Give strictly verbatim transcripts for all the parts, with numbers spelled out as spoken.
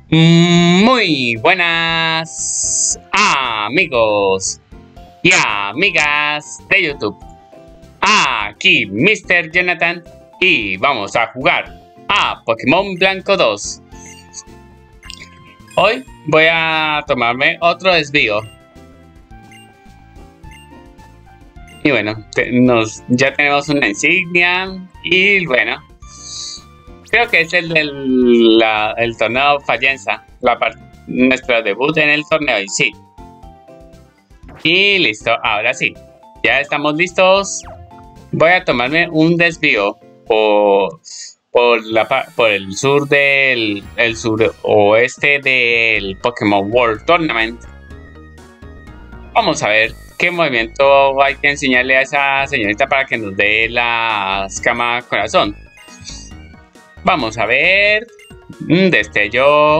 Muy buenas amigos y amigas de YouTube. Aquí mister Jonathan y vamos a jugar a Pokémon Blanco dos. Hoy voy a tomarme otro desvío. Y bueno, te, nos, ya tenemos una insignia y bueno, creo que es el del la, el torneo Fallenza, la nuestro debut en el torneo y sí. Y listo, ahora sí, ya estamos listos. Voy a tomarme un desvío por, por, la, por el sur del el suroeste del Pokémon World Tournament. Vamos a ver qué movimiento hay que enseñarle a esa señorita para que nos dé la escama corazón. Vamos a ver. Un destello.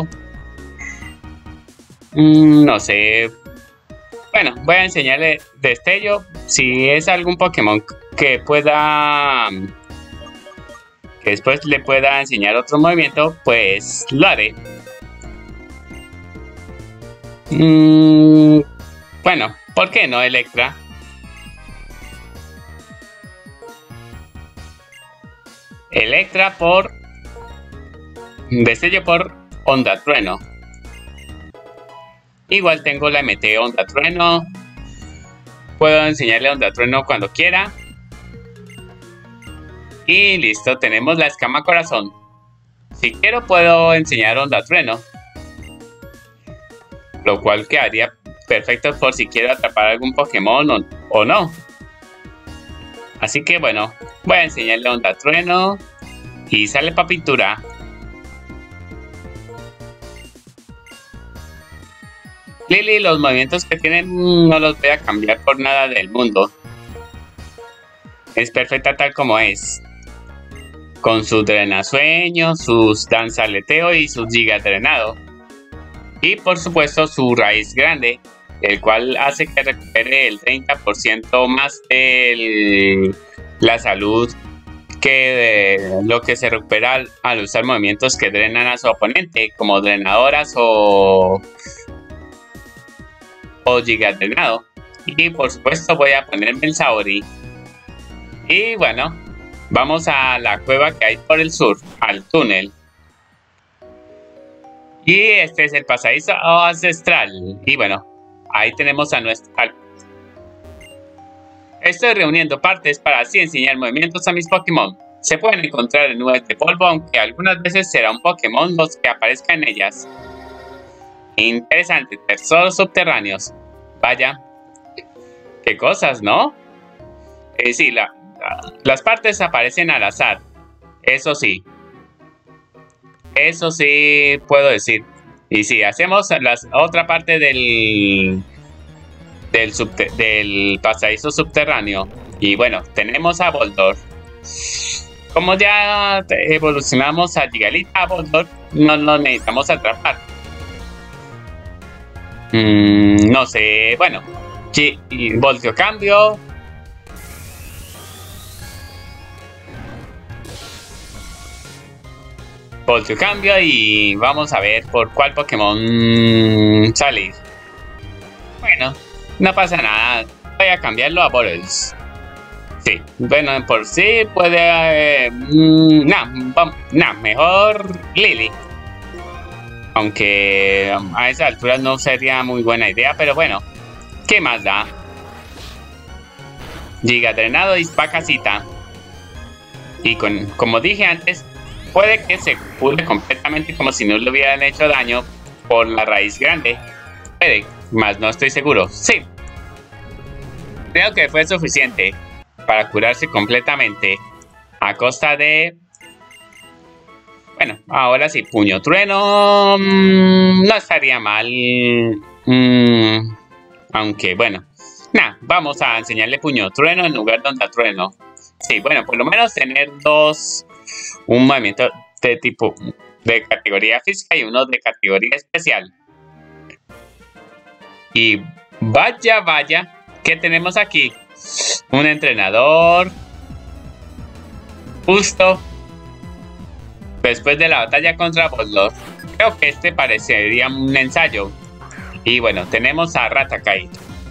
Mm, no sé. Bueno, voy a enseñarle destello. Si es algún Pokémon que pueda... que después le pueda enseñar otro movimiento, pues lo haré. Mm, bueno, ¿por qué no Electra? Electra por... destello por Onda Trueno. Igual tengo la M T Onda Trueno. Puedo enseñarle Onda Trueno cuando quiera. Y listo, tenemos la escama corazón. Si quiero puedo enseñar Onda Trueno, lo cual quedaría perfecto por si quiero atrapar algún Pokémon o, o no. Así que bueno, voy a enseñarle Onda Trueno. Y sale para pintura. Lily, los movimientos que tienen no los voy a cambiar por nada del mundo. Es perfecta tal como es. Con su drenasueño, sus danza aleteo y su giga drenado. Y por supuesto su raíz grande, el cual hace que recupere el treinta por ciento más de la salud que de lo que se recupera al, al usar movimientos que drenan a su oponente, como drenadoras o... o giga drenado. Y por supuesto voy a ponerme el Saori. Y bueno, vamos a la cueva que hay por el sur, al túnel. Y este es el pasadizo ancestral. Y bueno, ahí tenemos a nuestro... Estoy reuniendo partes para así enseñar movimientos a mis Pokémon. Se pueden encontrar en nubes de polvo, aunque algunas veces será un Pokémon los que aparezca en ellas. Interesante, tesoros subterráneos. Vaya, qué cosas, ¿no? Eh, sí, la, la, las partes aparecen al azar. Eso sí. Eso sí puedo decir. Y si hacemos la otra parte del, del, subte, del pasadizo subterráneo. Y bueno, tenemos a Boldor. Como ya evolucionamos a Gigalith, a Boldor no lo necesitamos atrapar. Mm, no sé, bueno, sí, volteo cambio. Volteo cambio y vamos a ver por cuál Pokémon salir. Bueno, no pasa nada, voy a cambiarlo a Boros. Sí, bueno, por sí puede... Eh, no, no, mejor Lily. Aunque a esa altura no sería muy buena idea, pero bueno, ¿qué más da? Giga drenado y Spacacita. Y con, como dije antes, puede que se cure completamente como si no le hubieran hecho daño por la raíz grande. Puede, más no estoy seguro. Sí. Creo que fue suficiente para curarse completamente a costa de... Bueno, ahora sí, puño trueno. Mmm, no estaría mal. Mmm, aunque, bueno. Nah, vamos a enseñarle puño trueno en lugar de onda trueno. Sí, bueno, por lo menos tener dos. Un movimiento de tipo de categoría física y uno de categoría especial. Y vaya, vaya, ¿qué tenemos aquí? Un entrenador. Justo después de la batalla contra Boldor. creo que este parecería un ensayo. Y bueno, tenemos a Raticate.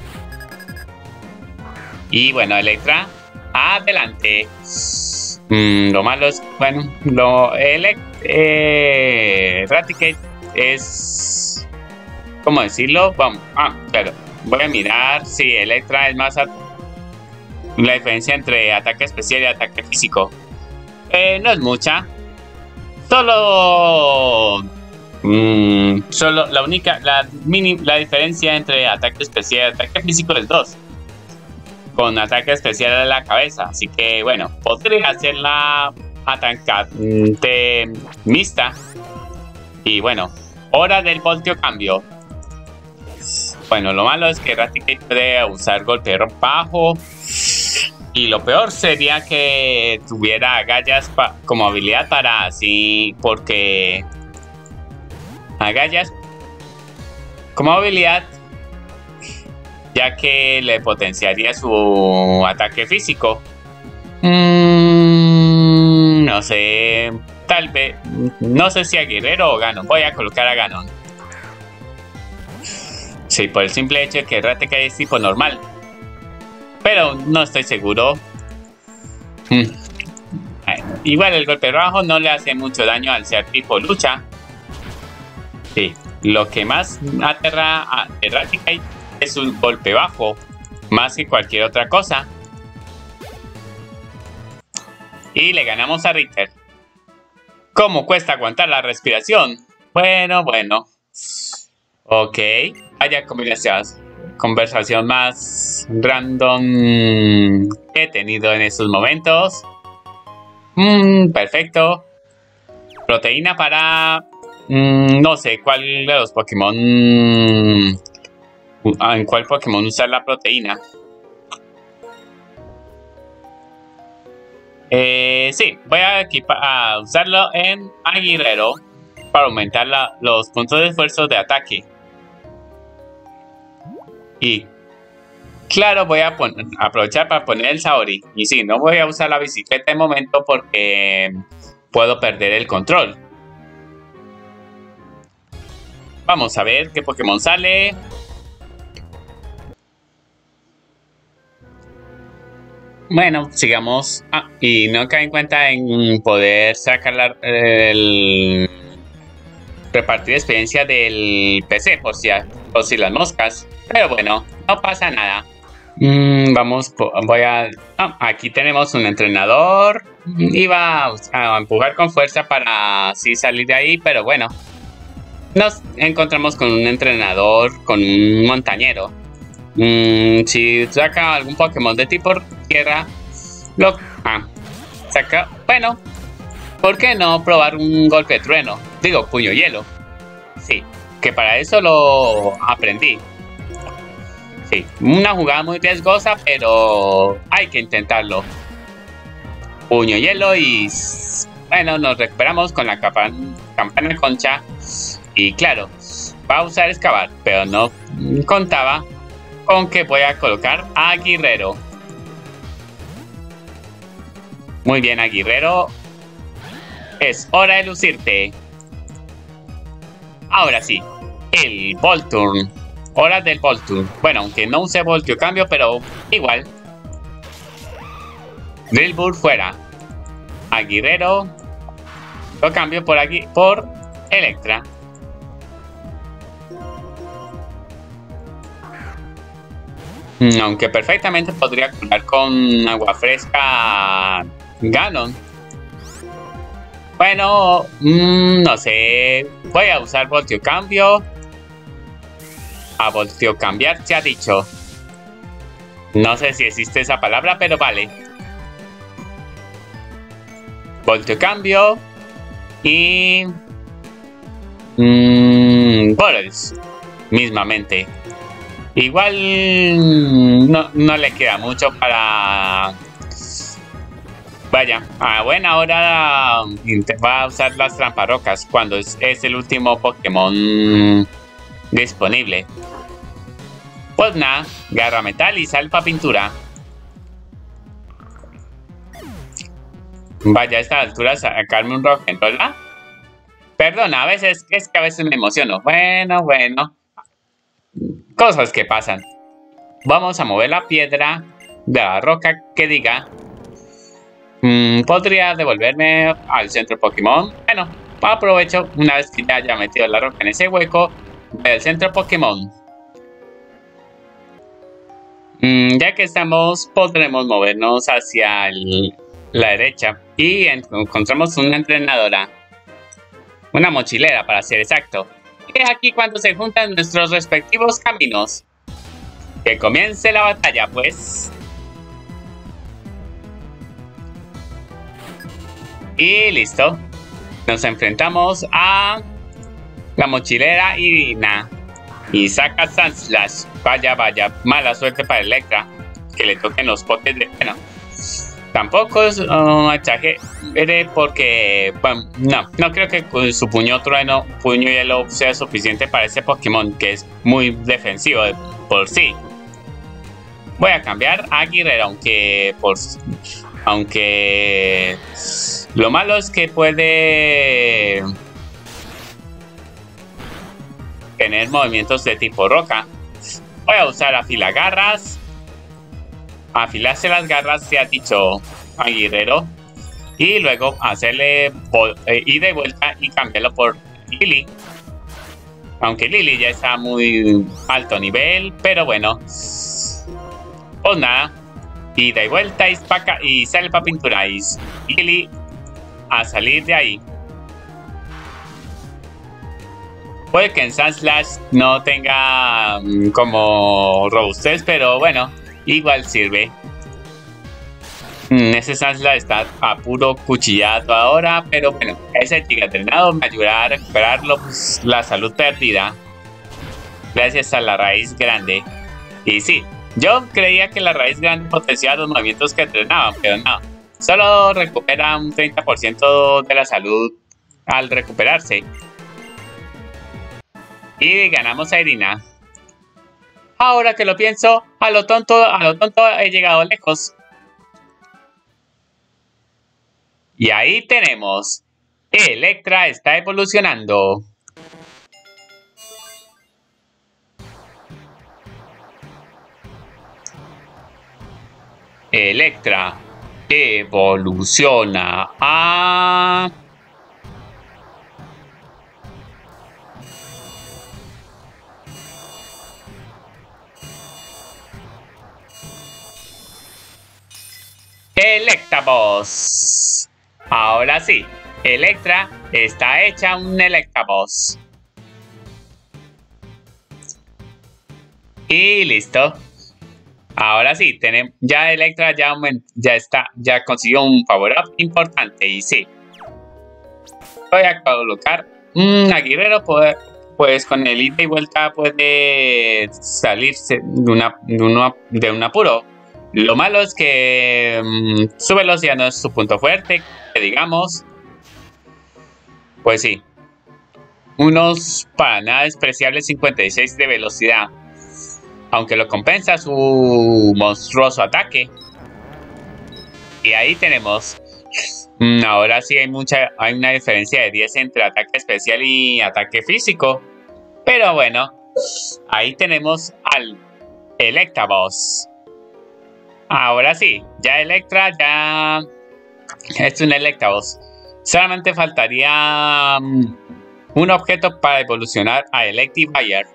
Y bueno, Electra, adelante. Mm, lo malo es, bueno, lo Elect, eh, Raticate es, ¿cómo decirlo? Vamos, ah, claro, voy a mirar si Electra es más la diferencia entre ataque especial y ataque físico. Eh, no es mucha. Solo, mmm, solo la única, la mini, la diferencia entre ataque especial y ataque físico es dos. Con ataque especial a la cabeza, así que bueno, podría hacer la atacante mixta. Y bueno, hora del voltio cambio. Bueno, lo malo es que Raticate puede usar golpe bajo. Y lo peor sería que tuviera agallas como habilidad para así, porque agallas como habilidad, ya que le potenciaría su ataque físico. Mm, no sé, tal vez, no sé si a Guerrero o Ganon. Voy a colocar a Ganon. Sí, por el simple hecho de que Raticate es tipo normal. Pero no estoy seguro. Hmm. Igual el golpe bajo no le hace mucho daño al ser tipo lucha. Sí, lo que más aterra a Raticate es un golpe bajo, más que cualquier otra cosa. Y le ganamos a Ritter. ¿Cómo cuesta aguantar la respiración? Bueno, bueno. Ok, vaya combinación. Conversación más random que he tenido en estos momentos. Mm, perfecto. Proteína para... Mm, no sé cuál de los Pokémon... ¿En cuál Pokémon usar la proteína? Eh, sí, voy a, a usarlo en Aguirrero para aumentar la, los puntos de esfuerzo de ataque. Y claro, voy a poner, aprovechar para poner el Saori. Y sí, no voy a usar la bicicleta de momento porque puedo perder el control. Vamos a ver qué Pokémon sale. Bueno, sigamos. Ah, y no cae en cuenta en poder sacar la, el repartir experiencia del P C por si, por si las moscas. Pero bueno, no pasa nada. Mm, vamos, voy a... Ah, aquí tenemos un entrenador. Iba a, a empujar con fuerza para así salir de ahí, pero bueno. Nos encontramos con un entrenador, con un montañero. Mm, si saca algún Pokémon de tipo tierra, lo... Ah, saca... Bueno, ¿por qué no probar un golpe de trueno? Digo, puño hielo. Sí, que para eso lo aprendí. Sí, una jugada muy riesgosa, pero hay que intentarlo. Puño hielo y... Bueno, nos recuperamos con la campana concha. Y claro, va a usar excavar, pero no contaba con que voy a colocar a Guerrero. Muy bien, Aguirrero. Es hora de lucirte. Ahora sí, el Volturn. Hora del Volturn. Bueno, aunque no use Voltio cambio, pero igual. Drillbur fuera. Aguirrero. Lo cambio por aquí por Electra. Aunque perfectamente podría curar con agua fresca Ganon. Bueno, mmm, no sé. Voy a usar Voltio cambio. A Voltio cambiar se ha dicho. No sé si existe esa palabra, pero vale. Voltio cambio. Y... Mmm... Boros. Mismamente. Igual no, no le queda mucho para... Vaya, a buena hora va a usar las tramparrocas cuando es, es el último Pokémon disponible. Pues nada, garra metal y salpa pintura. Vaya, a esta altura sacarme un rock, ¿verdad? Perdona, a veces, es que a veces me emociono. Bueno, bueno. Cosas que pasan. Vamos a mover la piedra de la roca que diga. Mm, ¿Podría devolverme al centro Pokémon? Bueno, aprovecho una vez que ya haya metido la roca en ese hueco del centro Pokémon. Mm, ya que estamos, podremos movernos hacia el, la derecha y encontramos una entrenadora. Una mochilera, para ser exacto. Y es aquí cuando se juntan nuestros respectivos caminos. Que comience la batalla, pues. Y listo. Nos enfrentamos a la mochilera Irina. Y saca Sandslash. Vaya, vaya. Mala suerte para Electra. Que le toquen los potes de... Bueno. Tampoco es un achaje. Porque... Bueno, no. No creo que con su puño trueno, puño hielo sea suficiente para ese Pokémon. Que es muy defensivo de por sí. Voy a cambiar a Guerrero. Aunque... Por, aunque... Lo malo es que puede... tener movimientos de tipo roca. Voy a usar afilagarras. Afilarse las garras, se ha dicho a Guerrero. Y luego hacerle eh, ida y vuelta y cambiarlo por Lily. Aunque Lily ya está muy alto nivel. Pero bueno. Pues nada. Ida y vuelta y, paca, y sale para pintura. Y Lily a salir de ahí. Puede que en Sandslash no tenga um, como robustez, pero bueno, igual sirve. Mm, ese Sandslash está a puro cuchillado ahora, pero bueno, ese Giga Drenado me ayudará a recuperar pues, la salud perdida. Gracias a la raíz grande. Y sí, yo creía que la raíz grande potenciaba los movimientos que entrenaban, pero no. Solo recupera un treinta por ciento de la salud al recuperarse. Y ganamos a Irina. Ahora que lo pienso, a lo tonto, a lo tonto he llegado lejos. Y ahí tenemos. Electra está evolucionando. Electra evoluciona a... Electabuzz. Ahora sí, Electra está hecha un Electabuzz. Y listo. Ahora sí, tenemos ya Electra ya, ya está, ya consiguió un power up importante y sí. Voy a colocar un Guerrero, pues, pues con el ida y vuelta puede salirse de, una, de, una, de un apuro. Lo malo es que mmm, su velocidad no es su punto fuerte, que digamos. Pues sí. Unos para nada despreciables cincuenta y seis de velocidad. Aunque lo compensa su monstruoso ataque. Y ahí tenemos. Mmm, ahora sí hay mucha. Hay una diferencia de diez entre ataque especial y ataque físico. Pero bueno. Ahí tenemos al Electabuzz. Ahora sí, ya Electra ya es un Electabuzz. Solamente faltaría um, un objeto para evolucionar a Electivire.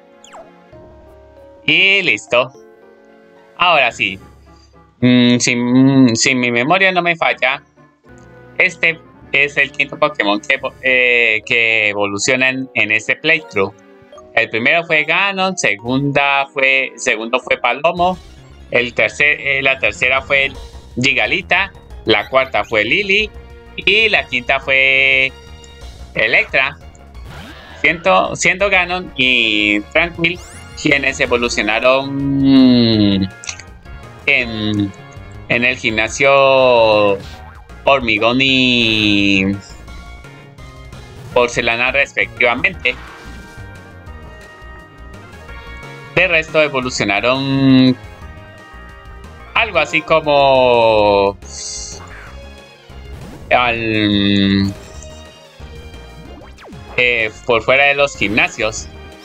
Y listo. Ahora sí, mm, si, mm, si mi memoria no me falla, este es el quinto Pokémon que, eh, que evoluciona en, en este playthrough. El primero fue Ganon, segunda fue, segundo fue Palomo. El tercer, eh, la tercera fue Gigalita, la cuarta fue Lily y la quinta fue Electra. Siendo, siendo Ganon y Tranquil quienes evolucionaron en, en el gimnasio Hormigón y Porcelana respectivamente. De resto evolucionaron algo así como al eh, por fuera de los gimnasios.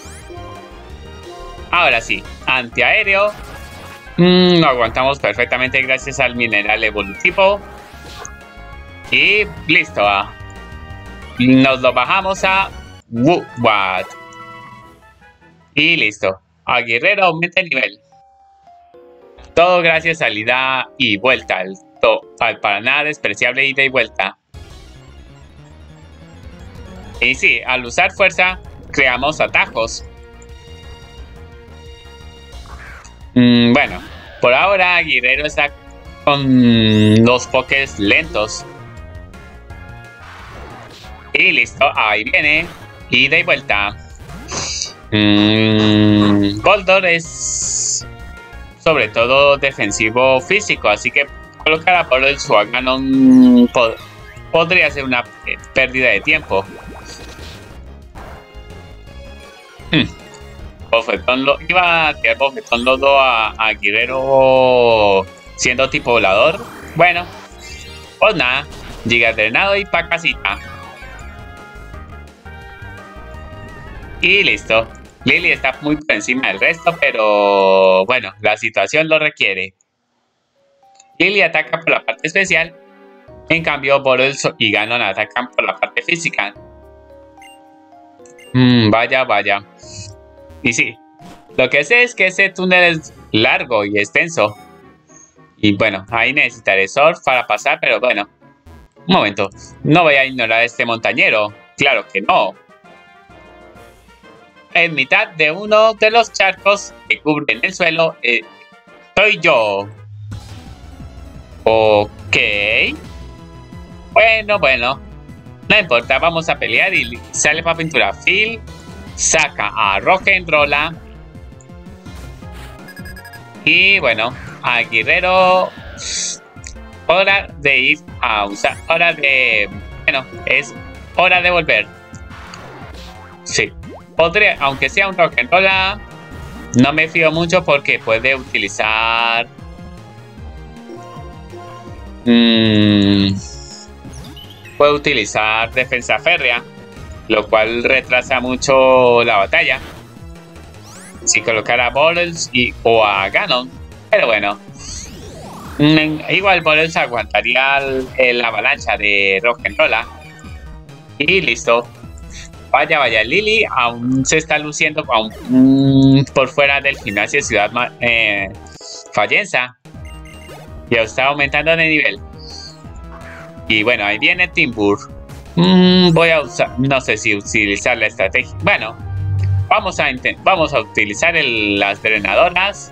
Ahora sí, antiaéreo. Mm, lo aguantamos perfectamente gracias al mineral evolutivo. Y listo. Ah. Nos lo bajamos a What. Y listo. A Guerrero aumenta el nivel. Todo gracias al ida y vuelta. Al, al para nada despreciable ida y vuelta. Y sí, al usar fuerza, creamos atajos. Mm, bueno, por ahora Guerrero está con los pokés lentos. Y listo, ahí viene. Ida y vuelta. Mm, Goldor es sobre todo defensivo físico, así que colocar a Poro el Suaganon pod podría ser una pérdida de tiempo. Hmm. Bofetón lo iba a tirar Bofetón Lodo a, a Guerrero siendo tipo volador. Bueno, pues nada, Giga Drenado y pa' casita. Y listo. Lily está muy por encima del resto, pero bueno, la situación lo requiere. Lily ataca por la parte especial, en cambio Boros y Ganon atacan por la parte física. Mm, vaya, vaya. Y sí, lo que sé es que ese túnel es largo y extenso. Y bueno, ahí necesitaré Surf para pasar, pero bueno. Un momento, no voy a ignorar a este montañero. Claro que no. En mitad de uno de los charcos que cubren el suelo, eh, soy yo. Ok. Bueno, bueno. No importa, vamos a pelear y sale para pintura. Phil saca a Rock'n'Rolla. Y bueno, a Guerrero. Hora de ir a usar. Hora de... Bueno, es hora de volver. Sí. Podría, aunque sea un Rock'n'Rolla, no me fío mucho porque puede utilizar... Mmm, puede utilizar defensa férrea, lo cual retrasa mucho la batalla. Si colocara a Boros y o a Ganon, pero bueno. Mmm, igual Boros aguantaría el, el avalancha de Rock'n'Rolla. Y listo. Vaya, vaya, Lily aún se está luciendo aún, mmm, por fuera del gimnasio de Ciudad eh, Fallenza. Ya está aumentando de nivel. Y bueno, ahí viene Timburr. Mm, voy a usar, no sé si utilizar la estrategia. Bueno, vamos a, vamos a utilizar el, las drenadoras.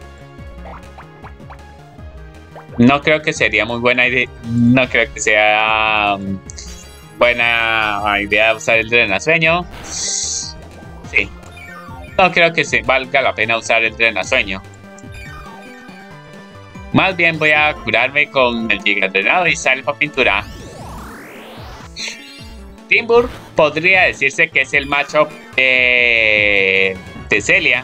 No creo que sería muy buena idea. No creo que sea... Um, buena idea usar el drenasueño. Sí. No creo que se valga la pena usar el drenasueño. Más bien voy a curarme con el Giga Drenado y sale para pintura. Timburr podría decirse que es el macho de Teselia,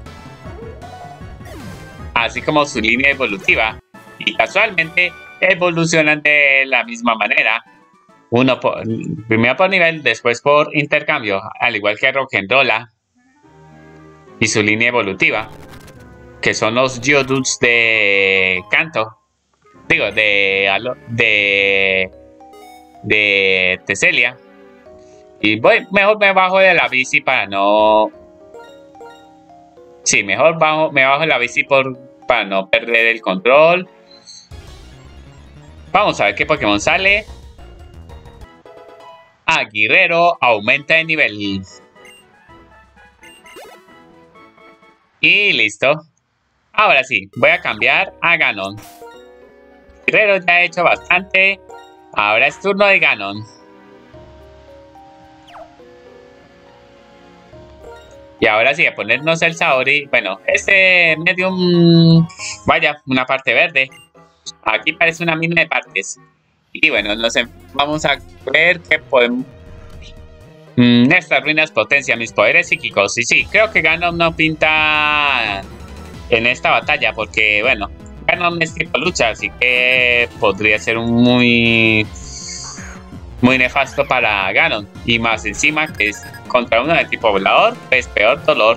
así como su línea evolutiva. Y casualmente evolucionan de la misma manera. Uno por, primero por nivel, después por intercambio, al igual que Rock'n'Rolla y su línea evolutiva, que son los Geodudes de Kanto. Digo, de de de Teselia. Y voy, mejor me bajo de la bici para no... Sí, mejor bajo, me bajo de la bici por, para no perder el control. Vamos a ver qué Pokémon sale. Ah, Guerrero aumenta de nivel. Y listo. Ahora sí, voy a cambiar a Ganon. Guerrero ya ha hecho bastante. Ahora es turno de Ganon. Y ahora sí, a ponernos el Saori. Bueno, este medium... Vaya, una parte verde. Aquí parece una mina de partes. Y bueno, nos vamos a ver qué podemos... Mm, estas ruinas potencian mis poderes psíquicos. Y sí, creo que Ganon no pinta en esta batalla. Porque, bueno, Ganon es tipo lucha. Así que podría ser un muy... muy nefasto para Ganon. Y más encima que es contra uno de tipo volador, pues peor dolor.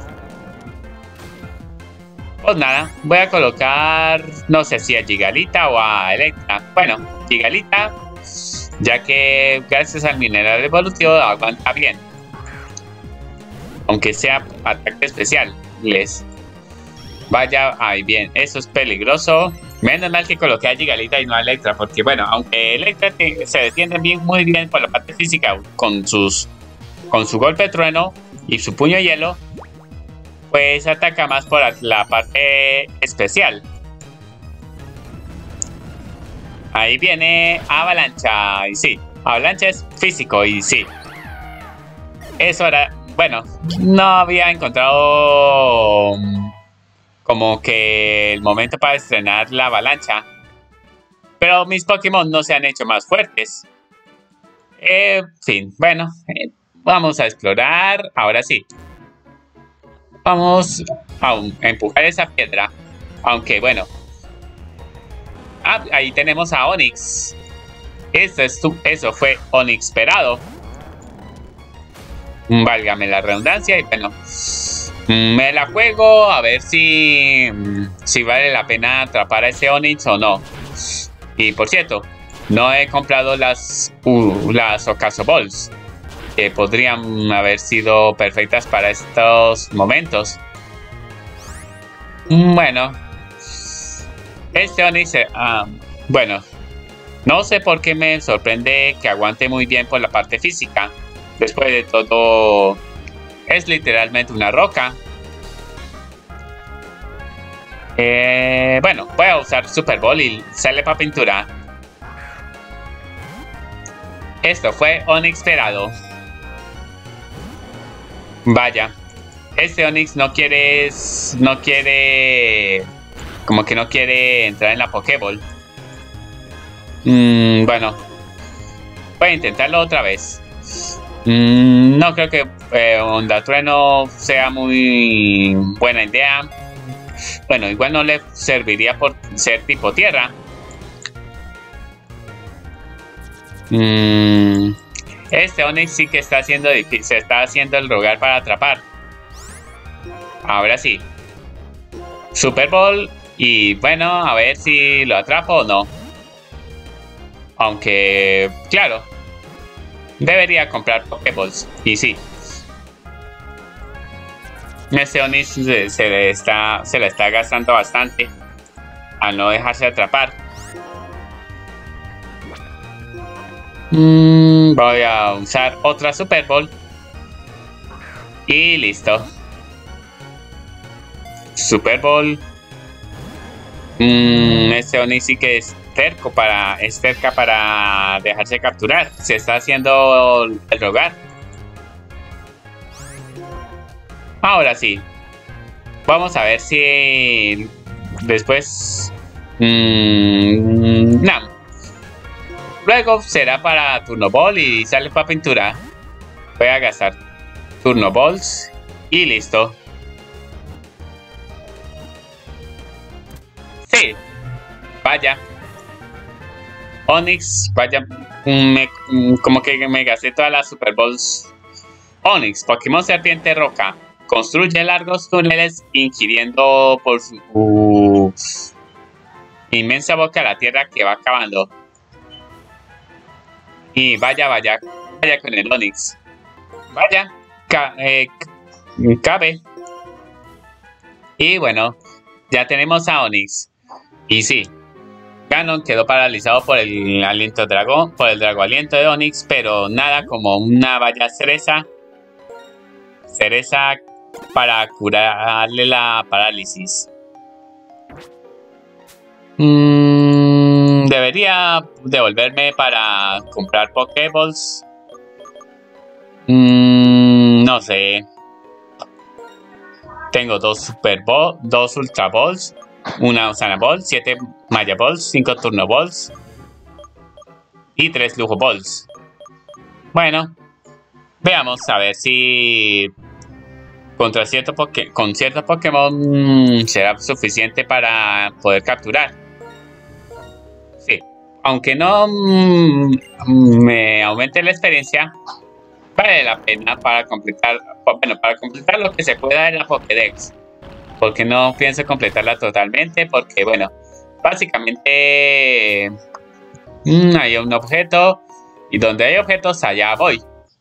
Pues nada, voy a colocar, no sé si a Gigalita o a Electra. Bueno, Gigalita, ya que gracias al mineral evolutivo aguanta bien. Aunque sea ataque especial, les vaya ahí bien. Eso es peligroso. Menos mal que coloqué a Gigalita y no a Electra, porque bueno, aunque Electra te, se defiende bien, muy bien por la parte física con sus con su golpe de trueno y su puño de hielo, pues ataca más por la parte especial. Ahí viene Avalancha, y sí, Avalancha es físico, y sí. Eso era, bueno, no había encontrado como que el momento para estrenar la Avalancha. Pero mis Pokémon no se han hecho más fuertes. En eh, fin, bueno, eh, vamos a explorar, ahora sí. Vamos a empujar esa piedra. Aunque bueno. Ah, ahí tenemos a Onix. Eso, es tu, eso fue Onixperado. Válgame la redundancia. Y bueno. Me la juego a ver si. Si vale la pena atrapar a ese Onix o no. Y por cierto. No he comprado las. Uh, las Ocaso Balls. Que podrían haber sido perfectas para estos momentos. Bueno, este Onix, uh, bueno, no sé por qué me sorprende que aguante muy bien por la parte física. Después de todo, es literalmente una roca. Eh, bueno, voy a usar Super Ball y sale para pintura. Esto fue Onixperado. Vaya, este Onix no quiere, no quiere, como que no quiere entrar en la Pokéball. Mm, bueno, voy a intentarlo otra vez. Mm, no creo que eh, Onda Trueno sea muy buena idea. Bueno, igual no le serviría por ser tipo tierra. Mm. Este Onix sí que está haciendo difícil, se está haciendo el rogar para atrapar. Ahora sí. Super Ball. Y bueno, a ver si lo atrapo o no. Aunque, claro. Debería comprar Pokéballs. Y sí. Este Onix se, se, le está, se le está gastando bastante. Al no dejarse atrapar. Mm, voy a usar otra Super Ball. Y listo. Super Ball. Mm, este Onix sí que es terco para, es cerca para dejarse capturar. Se está haciendo el rogar. Ahora sí. Vamos a ver si después. Mmm, no. Luego será para Turno Ball y sale para pintura. Voy a gastar Turno Balls y listo. Sí. Vaya. Onix, vaya. Me, como que me gasté todas las Super Balls. Onix, Pokémon Serpiente Roca. Construye largos túneles ingiriendo por su uh, inmensa boca la tierra que va cavando. Y vaya, vaya, vaya con el Onix. Vaya, ca eh, cabe. Y bueno, ya tenemos a Onix. Y sí, Ganon quedó paralizado por el aliento dragón, por el drago aliento de Onix, pero nada como una valla cereza. Cereza para curarle la parálisis. Mm, debería devolverme para comprar Pokéballs. Mm, no sé. Tengo dos Super Balls, dos Ultra Balls, una Osana Ball, siete Maya Balls, cinco Turno Balls y tres Lujo Balls. Bueno, veamos a ver si contra cierto poke con ciertos Pokémon será suficiente para poder capturar. Sí, aunque no mm, me aumente la experiencia, vale la pena para completar, bueno, para completar lo que se pueda en la Pokédex. Porque no pienso completarla totalmente, porque bueno, básicamente mmm, hay un objeto y donde hay objetos allá voy.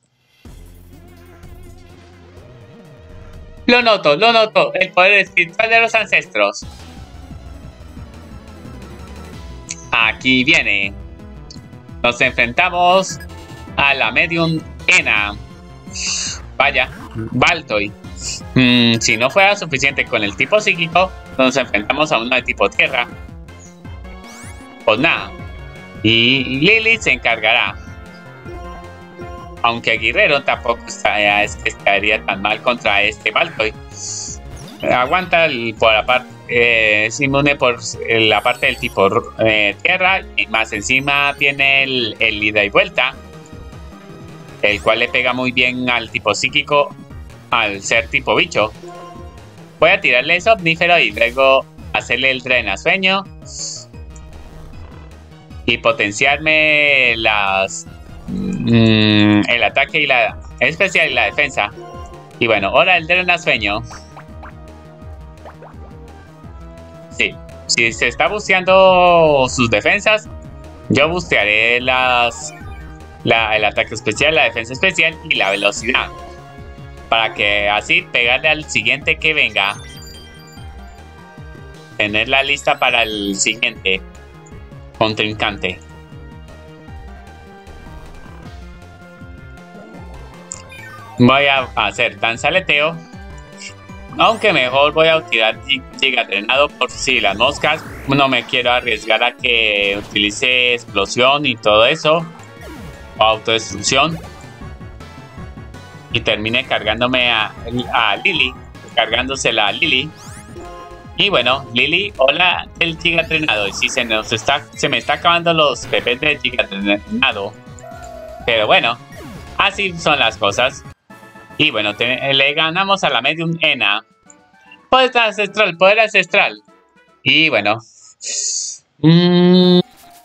Lo noto, lo noto, el poder espiritual de los ancestros. Aquí viene. Nos enfrentamos a la Medium Ena. Vaya, Baltoy. Mm, si no fuera suficiente con el tipo psíquico, nos enfrentamos a uno de tipo tierra. Pues nada. Y Lily se encargará. Aunque Guerrero tampoco está, es que estaría tan mal contra este Baltoy. Aguanta el, por la parte, eh, es inmune por la parte del tipo eh, tierra, y más encima tiene el, el ida y vuelta, el cual le pega muy bien al tipo psíquico, al ser tipo bicho. Voy a tirarle somnífero y luego hacerle el drenasueño y potenciarme las mmm, el ataque y la especial y la defensa. Y bueno, ahora el drenasueño. Sí, si se está busteando sus defensas, yo bustearé las, la, el ataque especial, la defensa especial y la velocidad. Para que así pegarle al siguiente que venga. Tenerla lista para el siguiente contrincante. Voy a hacer danza aleteo. Aunque mejor voy a utilizar Giga Drenado por si las moscas. No me quiero arriesgar a que utilice explosión y todo eso. O autodestrucción. Y termine cargándome a, a Lily. Cargándosela a Lily. Y bueno, Lily, hola del Giga Drenado. Y si se, nos está, se me está acabando los P P de Giga Drenado. Pero bueno, así son las cosas. Y bueno, te, le ganamos a la Medium Ena. Poder ancestral, poder ancestral. Y bueno. Mmm,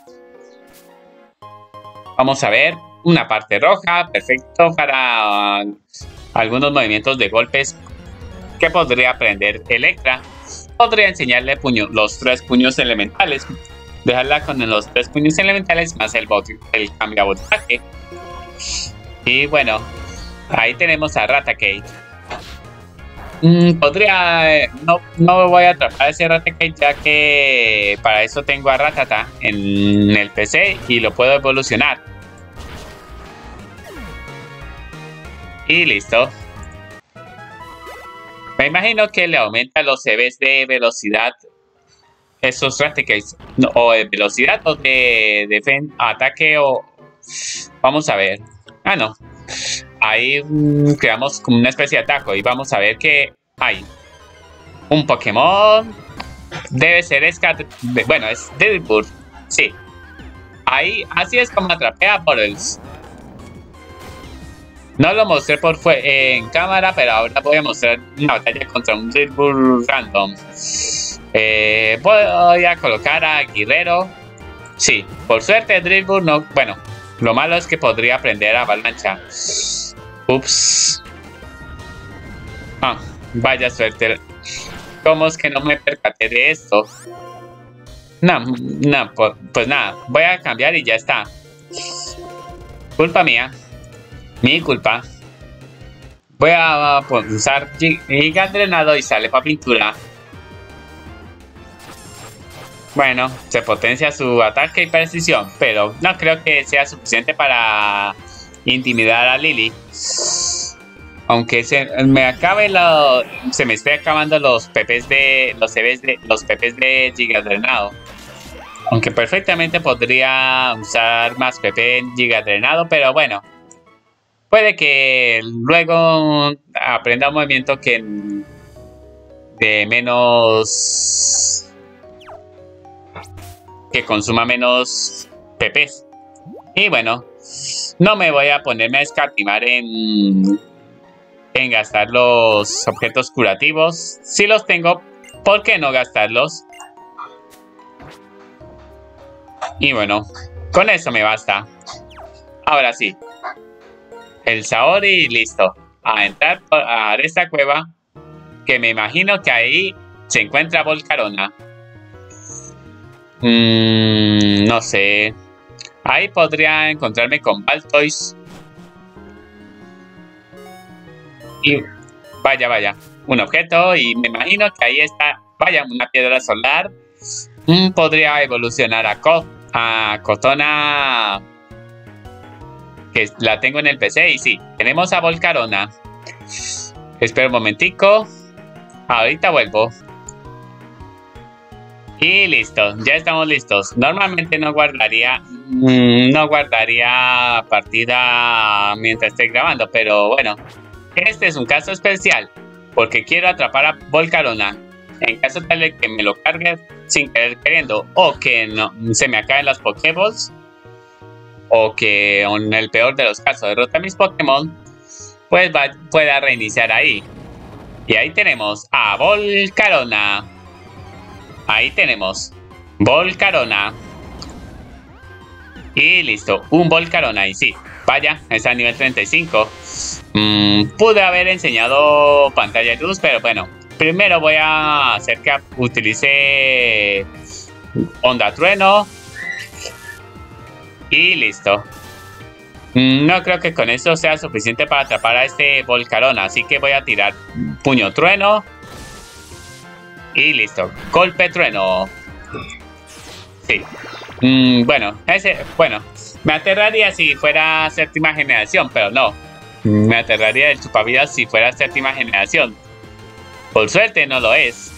vamos a ver. Una parte roja. Perfecto para uh, algunos movimientos de golpes que podría aprender Electra. Podría enseñarle puño, los tres puños elementales. Dejarla con los tres puños elementales más el, bot, el cambio a botaje. Y bueno. Ahí tenemos a Raticate. Mm, podría... No, no voy a atrapar a ese Raticate ya que para eso tengo a Rattata en el P C y lo puedo evolucionar. Y listo. Me imagino que le aumenta los C Vs de velocidad. Esos Raticates. No, o de velocidad o de, de ataque o... Vamos a ver. Ah, no. Ahí mmm, creamos como una especie de ataque y vamos a ver que hay un Pokémon. Debe ser Escat... Bueno, es Drillbur. Sí. Ahí, así es como atrapé a Bottles. No lo mostré por fue en cámara, pero ahora voy a mostrar una batalla contra un Drillbur random. Eh, voy a colocar a Guerrero. Sí, por suerte Drillbur no... Bueno, lo malo es que podría aprender a Avalancha. Ups. Ah, vaya suerte. ¿Cómo es que no me percaté de esto? No, no, pues, pues nada. Voy a cambiar y ya está. Culpa mía. Mi culpa. Voy a pues, usar Giga Drenado y sale para pintura. Bueno, se potencia su ataque y precisión, pero no creo que sea suficiente para intimidar a Lily. Aunque se me acabe lo, se me esté acabando los P Ps de los C Vs de los P Ps de Giga Drenado. Aunque perfectamente podría usar más P P en Giga Drenado, pero bueno. Puede que luego aprenda un movimiento que de menos que consuma menos P Ps. Y bueno, no me voy a ponerme a escatimar en, en gastar los objetos curativos. Si los tengo, ¿por qué no gastarlos? Y bueno, Con eso me basta. Ahora sí. El Saori y listo. A entrar a esta cueva. Que me imagino que ahí se encuentra Volcarona. Mm, no sé. Ahí podría encontrarme con Baltoise. Y vaya, vaya. Un objeto y me imagino que ahí está. Vaya, una piedra solar. Mm, podría evolucionar a, Co a Cotona. Que la tengo en el P C y sí. Tenemos a Volcarona. Espera un momentico. Ahorita vuelvo. Y listo, ya estamos listos. Normalmente no guardaría mmm, no guardaría partida mientras esté grabando, pero bueno, este es un caso especial porque quiero atrapar a Volcarona. En caso tal de que me lo cargue sin querer queriendo o que no se me acaben las Pokéballs o que en el peor de los casos derrota a mis Pokémon, pues va, pueda reiniciar ahí. Y ahí tenemos a Volcarona. Ahí tenemos Volcarona. Y listo, un Volcarona. Y sí, vaya, es a nivel treinta y cinco. Mm, pude haber enseñado pantalla de luz, pero bueno. Primero voy a hacer que utilice Onda Trueno. Y listo. No creo que con eso sea suficiente para atrapar a este Volcarona. Así que voy a tirar Puño Trueno. Y listo. Golpe Trueno. Sí. Mm, bueno, ese, bueno, me aterraría si fuera séptima generación, pero no. Me aterraría el chupavidas si fuera séptima generación. Por suerte no lo es.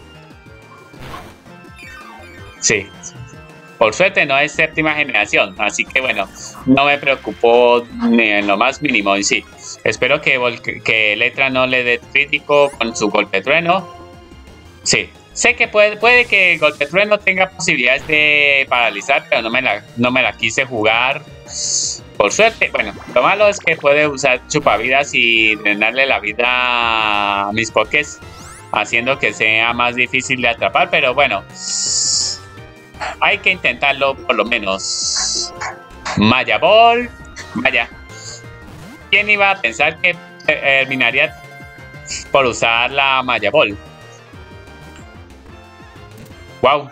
Sí. Por suerte no es séptima generación. Así que bueno, no me preocupó ni en lo más mínimo. Y sí, espero que, que Letra no le dé crítico con su golpe trueno. Sí. Sé que puede, puede que el golpe trueno tenga posibilidades de paralizar, pero no me la, no me la quise jugar. Por suerte, bueno, lo malo es que puede usar chupavidas y drenarle la vida a mis pokés, haciendo que sea más difícil de atrapar, pero bueno, hay que intentarlo por lo menos. Maya Ball, vaya. ¿Quién iba a pensar que terminaría por usar la Maya Ball? Wow.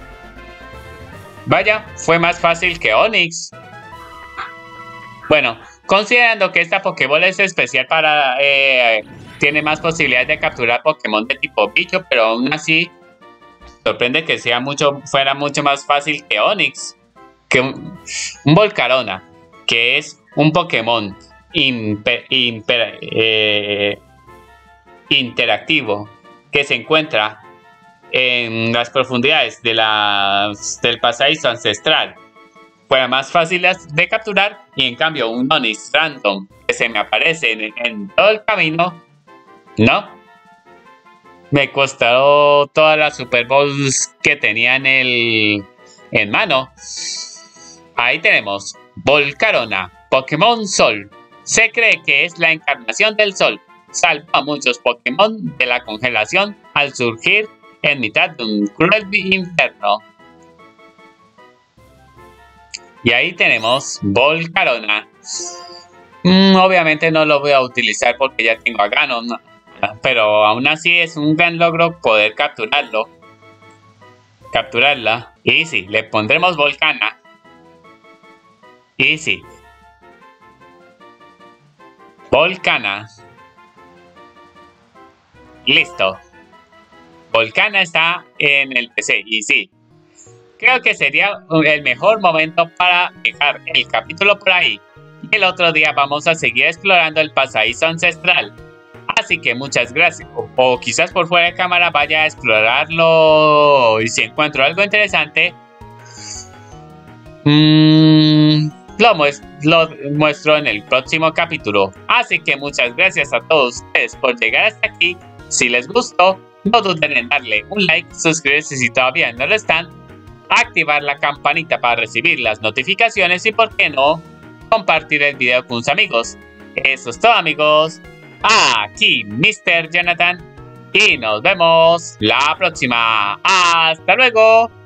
Vaya, fue más fácil que Onix. Bueno, considerando que esta Pokéball es especial para... Eh, tiene más posibilidades de capturar Pokémon de tipo bicho, pero aún así sorprende que sea mucho, fuera mucho más fácil que Onix. Que un, un Volcarona, que es un Pokémon imper, imper, eh, interactivo, que se encuentra en las profundidades de las, del pasadizo ancestral, fuera más fácil de capturar, y en cambio un Onix random que se me aparece en, en todo el camino, no, me costó todas las Super Balls que tenía en, el, en mano. Ahí tenemos Volcarona, Pokémon Sol. Se cree que es la encarnación del Sol. Salvó a muchos Pokémon de la congelación al surgir en mitad de un cruel infierno. Y ahí tenemos Volcarona. Mm, obviamente no lo voy a utilizar porque ya tengo a Ganon, ¿no? Pero aún así es un gran logro poder capturarlo. Capturarla. Y sí, le pondremos Volcana. Y sí. Volcana. Listo. Volcana está en el P C, y sí, creo que sería el mejor momento para dejar el capítulo por ahí. Y el otro día vamos a seguir explorando el pasadizo ancestral. Así que muchas gracias. O, o quizás por fuera de cámara vaya a explorarlo y si encuentro algo interesante, mmm, lo, muest lo muestro en el próximo capítulo. Así que muchas gracias a todos ustedes por llegar hasta aquí. Si les gustó, no duden en darle un like, suscribirse si todavía no lo están, activar la campanita para recibir las notificaciones y, por qué no, compartir el video con sus amigos. Eso es todo, amigos. Aquí mister Jonathan y nos vemos la próxima. ¡Hasta luego!